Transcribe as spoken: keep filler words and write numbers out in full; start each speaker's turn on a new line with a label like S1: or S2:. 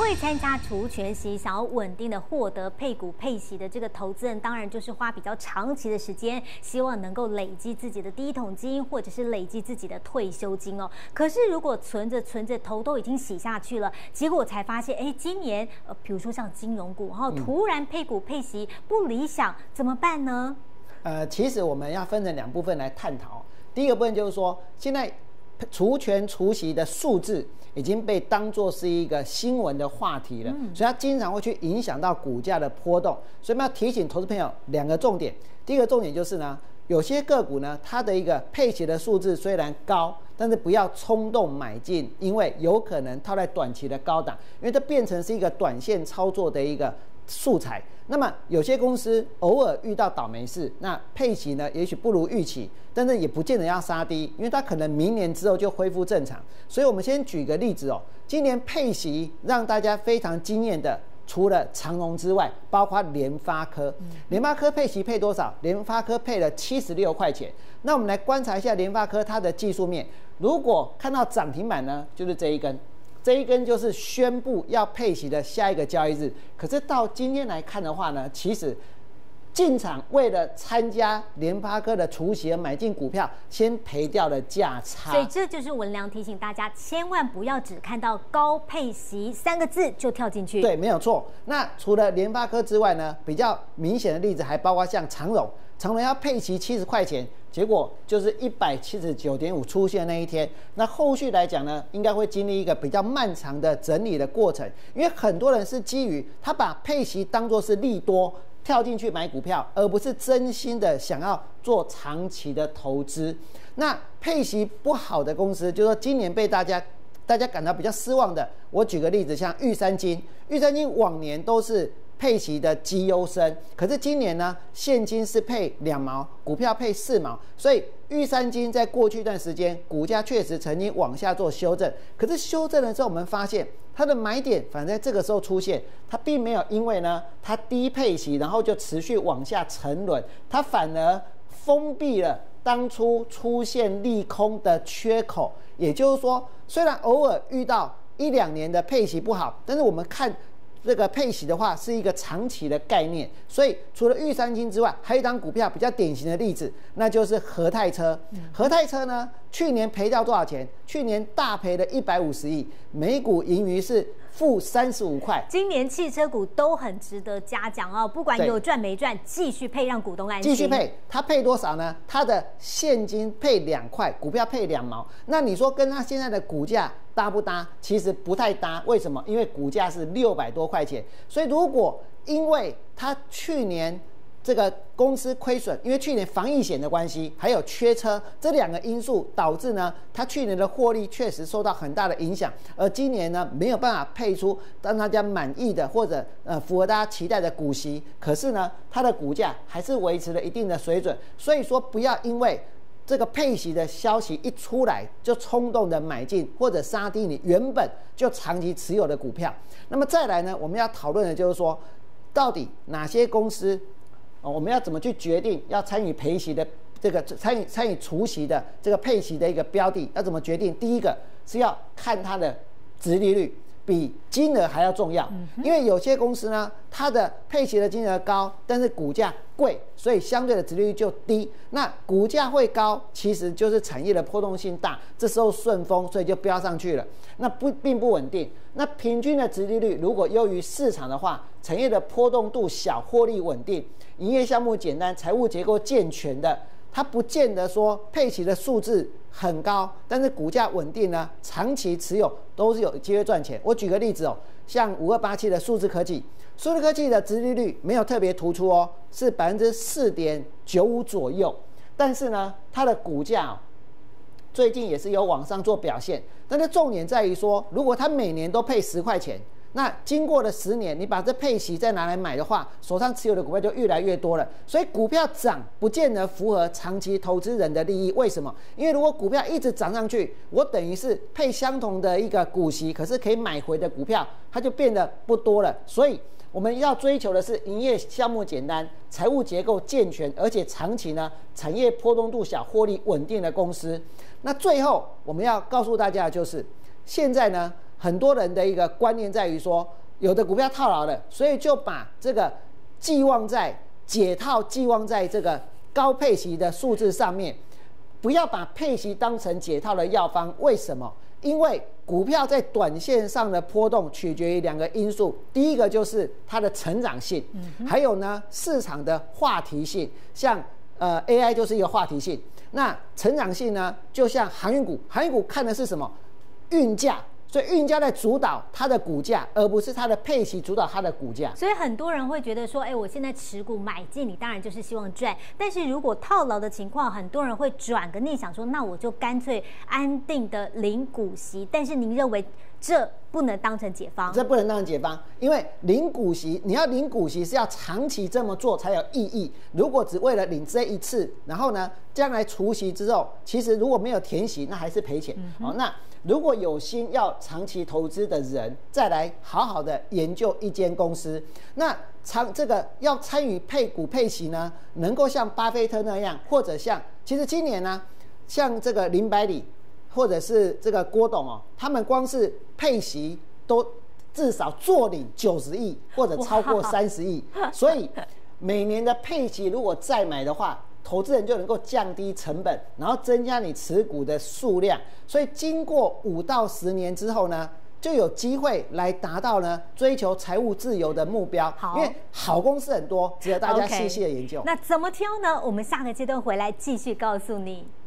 S1: 会参加除权息，想要稳定的获得配股配息的这个投资人，当然就是花比较长期的时间，希望能够累积自己的第一桶金，或者是累积自己的退休金哦。可是如果存着存着头都已经洗下去了，结果才发现，哎，今年呃，比如说像金融股，然后突然配股配息不理想，怎么办呢？
S2: 呃，其实我们要分成两部分来探讨。第一个部分就是说，现在除权除息的数字已经被当作是一个新闻的话题了，嗯、所以它经常会去影响到股价的波动。所以我们要提醒投资朋友两个重点。第一个重点就是呢，有些个股呢，它的一个配息的数字虽然高，但是不要冲动买进，因为有可能套在短期的高档，因为它变成是一个短线操作的一个素材。那么有些公司偶尔遇到倒霉事，那配息呢也许不如预期，但是也不见得要杀低，因为它可能明年之后就恢复正常。所以我们先举个例子哦，今年配息让大家非常惊艳的，除了长荣之外，包括联发科。联发科配息配多少？联发科配了七十六块钱。那我们来观察一下联发科它的技术面，如果看到涨停板呢，就是这一根。这一根就是宣布要配息的下一个交易日，可是到今天来看的话呢，其实进场为了参加联发科的除息而买进股票，先赔掉了价差。
S1: 所以这就是文良提醒大家，千万不要只看到高配息三个字就跳进去。
S2: 对，没有错。那除了联发科之外呢，比较明显的例子还包括像长荣，长荣要配息七十块钱。结果就是一百七十九点五出现那一天，那后续来讲呢，应该会经历一个比较漫长的整理的过程，因为很多人是基于他把配息当作是利多跳进去买股票，而不是真心的想要做长期的投资。那配息不好的公司，就是说今年被大家大家感到比较失望的，我举个例子，像玉山金，玉山金往年都是配息的绩优生，可是今年呢，现金是配两毛，股票配四毛，所以玉山金在过去一段时间股价确实曾经往下做修正，可是修正的时候，我们发现它的买点反而在这个时候出现，它并没有因为呢它低配息，然后就持续往下沉沦，它反而封闭了当初出现利空的缺口，也就是说，虽然偶尔遇到一两年的配息不好，但是我们看这个配息的话是一个长期的概念，所以除了玉山金之外，还有一张股票比较典型的例子，那就是和泰车。和泰车呢，去年赔掉多少钱？去年大赔了一百五十亿，每股盈余是负三十五块。
S1: 今年汽车股都很值得嘉奖哦，不管有赚没赚，继续配让股东安心。
S2: 继续配，它配多少呢？它的现金配两块，股票配两毛。那你说跟它现在的股价搭不搭？其实不太搭。为什么？因为股价是六百多块钱，所以如果因为它去年这个公司亏损，因为去年防疫险的关系，还有缺车这两个因素，导致呢，它去年的获利确实受到很大的影响，而今年呢没有办法配出让大家满意的或者呃符合大家期待的股息，可是呢，它的股价还是维持了一定的水准，所以说不要因为这个配息的消息一出来就冲动的买进或者杀低你原本就长期持有的股票。那么再来呢，我们要讨论的就是说，到底哪些公司我们要怎么去决定要参与配息的这个参与参与除息的这个配息的一个标的，要怎么决定？第一个是要看它的殖利率，比金额还要重要，因为有些公司呢，它的配息的金额高，但是股价贵，所以相对的殖利率就低。那股价会高，其实就是产业的波动性大，这时候顺风，所以就飙上去了。那不并不稳定。那平均的殖利率如果优于市场的话，产业的波动度小，获利稳定，营业项目简单，财务结构健全的，它不见得说配息的数字很高，但是股价稳定呢，长期持有都是有机会赚钱。我举个例子哦，像五二八七的数字科技，数字科技的殖利率没有特别突出哦，是百分之四点九五左右，但是呢，它的股价哦，最近也是有往上做表现。但是重点在于说，如果它每年都配十块钱，那经过了十年，你把这配息再拿来买的话，手上持有的股票就越来越多了。所以股票涨不见得符合长期投资人的利益。为什么？因为如果股票一直涨上去，我等于是配相同的一个股息，可是可以买回的股票，它就变得不多了。所以我们要追求的是营业项目简单、财务结构健全，而且长期呢产业波动度小、获利稳定的公司。那最后我们要告诉大家的就是，现在呢很多人的一个观念在于说，有的股票套牢了，所以就把这个寄望在解套，寄望在这个高配息的数字上面，不要把配息当成解套的药方。为什么？因为股票在短线上的波动取决于两个因素，第一个就是它的成长性，嗯、还有呢市场的话题性。像呃 A I 就是一个话题性，那成长性呢，就像航运股，航运股看的是什么？运价。所以运价在主导它的股价，而不是它的配息主导它的股价。
S1: 所以很多人会觉得说，哎，我现在持股买进，你当然就是希望赚。但是如果套牢的情况，很多人会转个念想说，那我就干脆安定的领股息。但是您认为这不能当成解方？
S2: 这不能当成解方，因为领股息，你要领股息是要长期这么做才有意义。如果只为了领这一次，然后呢，将来除息之后，其实如果没有填息，那还是赔钱。嗯、哦，那。如果有心要长期投资的人，再来好好的研究一间公司，那长这个要参与配股配息呢，能够像巴菲特那样，或者像其实今年呢，像这个林百里或者是这个郭董哦，他们光是配息都至少坐领九十亿或者超过三十亿，所以每年的配息如果再买的话，投资人就能够降低成本，然后增加你持股的数量，所以经过五到十年之后呢，就有机会来达到呢追求财务自由的目标。因为好公司很多，值得大家细细的研究。
S1: Okay, 那怎么挑呢？我们下个阶段回来继续告诉你。